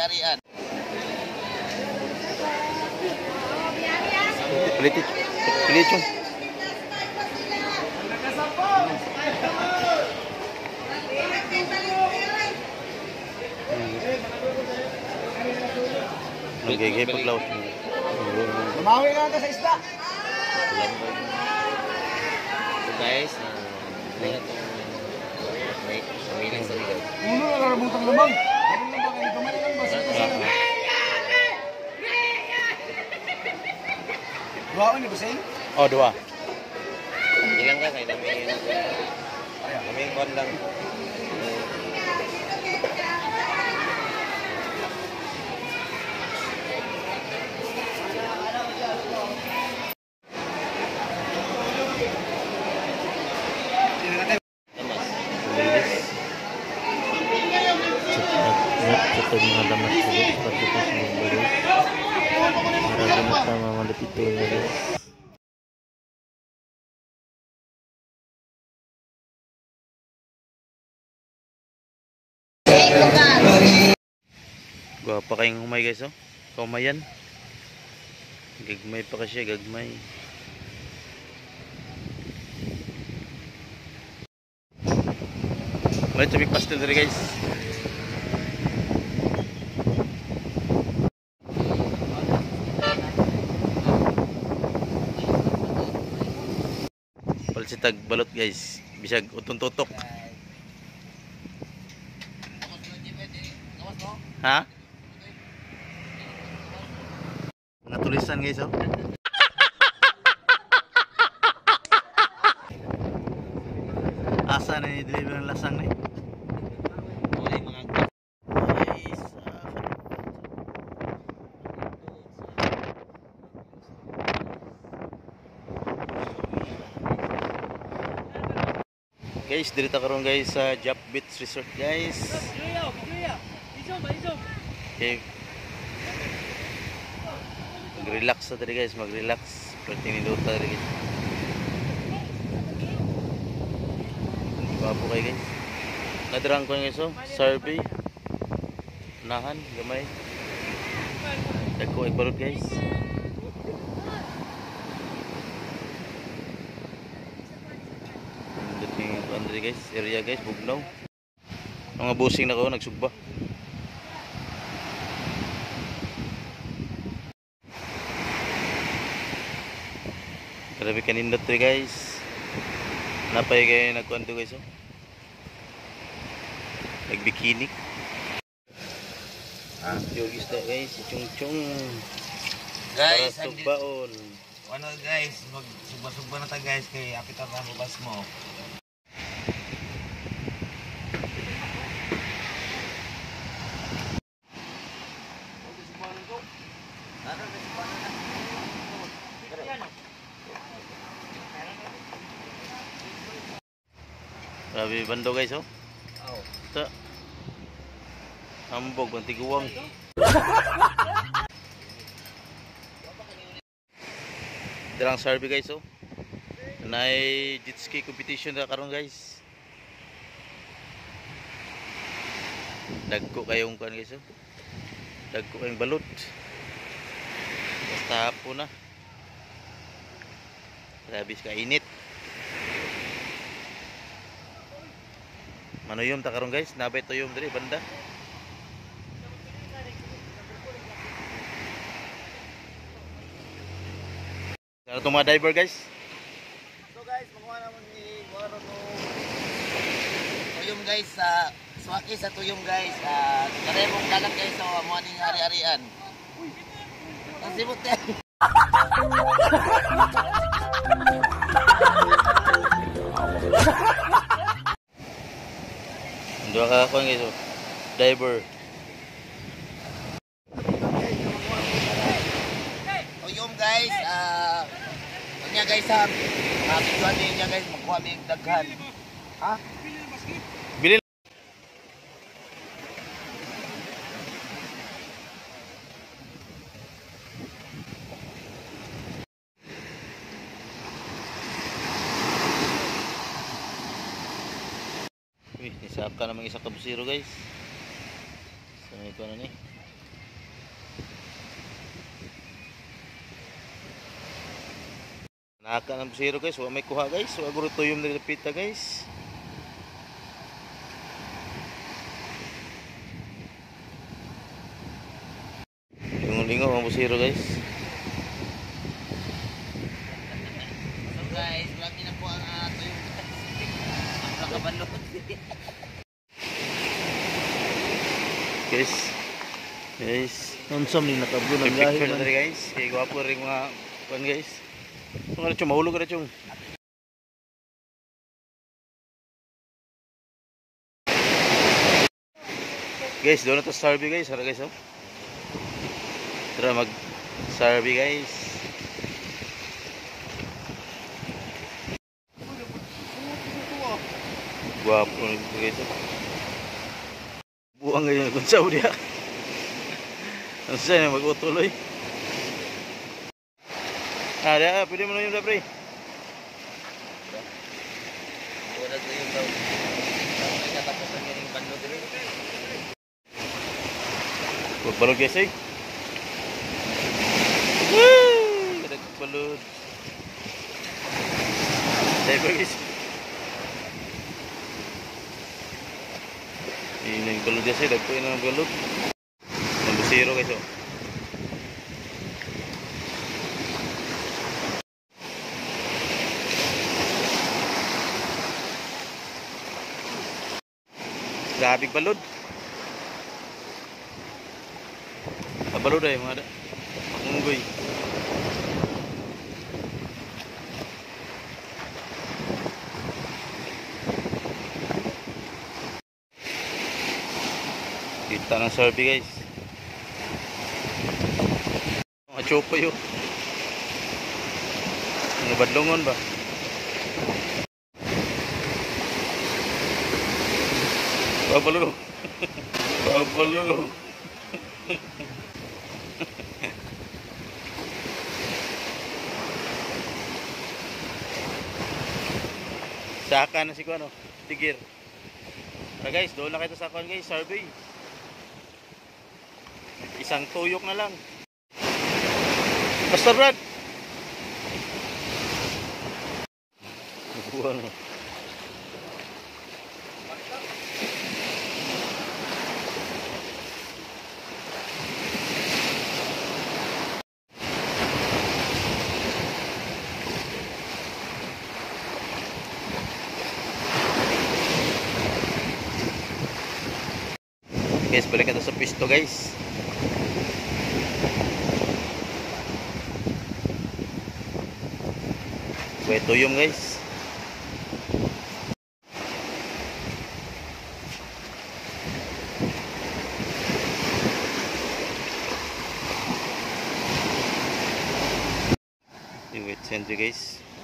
ari-arian. Pilit yung. Nagigay paglawas mo. Lumawi na ka sa isda. So guys, may pamilang sa ligaw. Uno na narabutang lamang. Meron lang ba kayo kamay lang ba? Duwaon ni Buseng? Oh, dua. Ilang ka kayo namin kwan lang. Ito mga damas guys, pati po sa mga guys. Marami na tama malapit ito na guys. Gwapa kayong humay guys, oh. Kumayan. Gagmay pa kasi, gagmay. May tubig pastel dito guys. Palsitag balot guys, bisag utong-tutok. Ha? Mga tulisan guys, oh. Asa na ni-deliver ng lasang ni? Guys, dito karon guys sa Jap Beach Resort guys. Okay. Mag-relax na tadi guys, mag-relax. Pwede niluta tadi guys. Iba po kayo guys. Nadirang ko guys, oh. Survey. Nahan, gamay. Dagko ay balot guys. Andre guys, area guys, bugnaw. Mga busing na ko, nagsugba. Grabe kanindot rin guys. Napay kayo nagkuanto guys, oh. Nagbikini. Yogis to guys, chung-chung. Guys, para sugbaon. Ano guys, magsugba-sugba na ta guys kay apit ang bubas mo. Grabe bando guys, oh. Ito. Hambog, ang tiguwang. Dalang survey guys, oh. Nay jet ski competition na karon guys. Dagko kayong kan guys, oh. Dagko kayong balot. Basta hapon na. Grabe ka init. Manuyom ta karon guys, nabay tuyom diri banda. Sa itong mga diver guys. So guys, makuha naman ni Guaro no tuyom guys sa swaki sa tuyom guys. Karemong dagat guys sa morning ari-arian. Ang sibot yan. Dua ka ako guys, oh. Diver. Tuyom guys, kanya guys ha. Bigyan niya guys, magkuha mi daghan. Ha? Bilin. Nisaka namang isa kabusiro guys. Sa may ko na ni. Naka ng busiro guys, wa may kuha guys. Wa guro tuyom nilapita guys. Lingo-lingo ang busiro guys. So guys, lagi na po ang ato yung nakabalot. Guys. Guys, unsam ni nakablo ng Picture gahi na man. tadi guys. Kaya gwapo rin mga kuan guys. Mga chong mahulog ka chong. Guys, doon na to Sarby guys. Hara guys oh. Tara mag Sarby guys. Gwapo rin ito guys oh. Buang ngayon kung saan dia. Ang saan yung mag-utuloy. Dia, pwede mo na yung pre. Wala to yung daw. May katapusan nga yung bandot din. Balod guys eh. Woo! Kada balod. Dahil ba guys? Ini yung balod guys eh. Dagpo yun ang balod. Ang busiro guys oh. Grabing balod. Balod ay mga unggoy. Kita ng Sarby guys. Mga chopo yun. Mga badlongon ba? Balod. Balod. Saka na si Kuano, tigir. Tara guys, doon na kayo sa Kuan guys, survey. Isang tuyok na lang. Basta Brad. Buwan. Guys, balik na sa pisto guys. Buhay tuyom guys. Wait, send you guys.